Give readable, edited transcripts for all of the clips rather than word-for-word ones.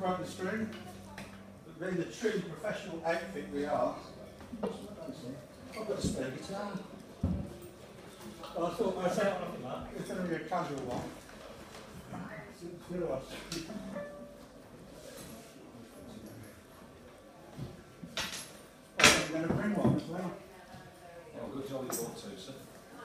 broke the string. But being the true professional outfit we are, I've got a spare guitar. Well, I thought myself, it's going to be a casual one. I'm going to bring one as well. Oh, good jolly thought so, sir.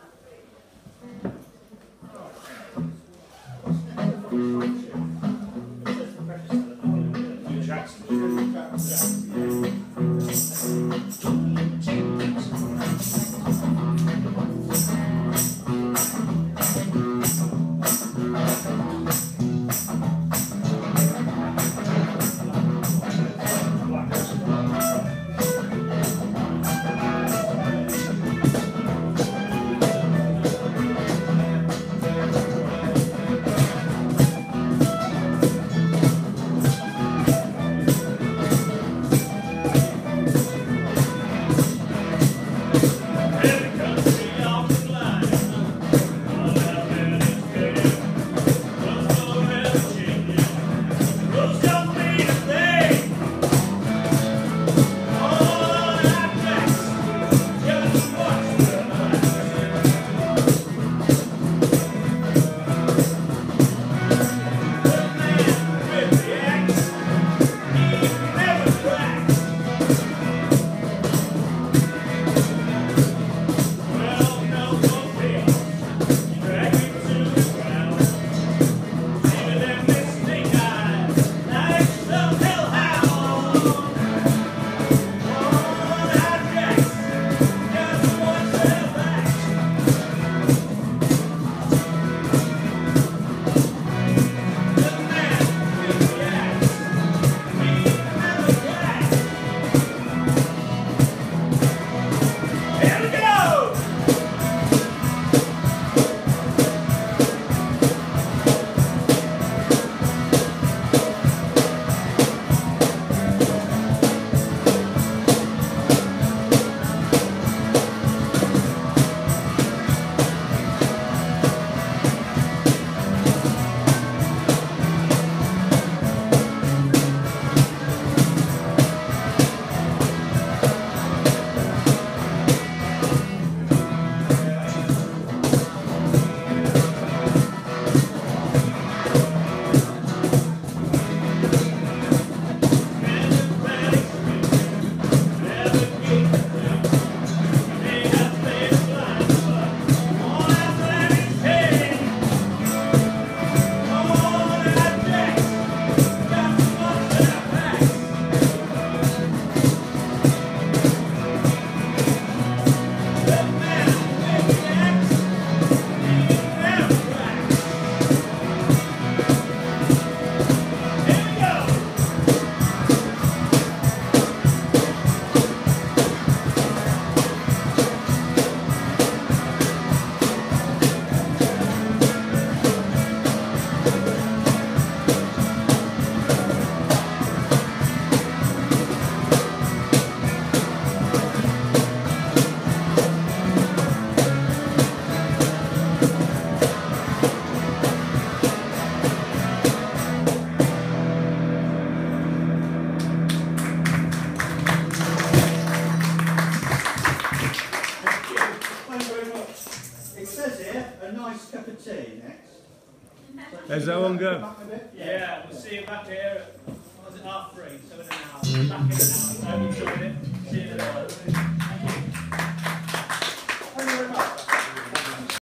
How's that one go? Yeah, we'll see you back here at, was it, 3:30, so in an hour. Back in an hour.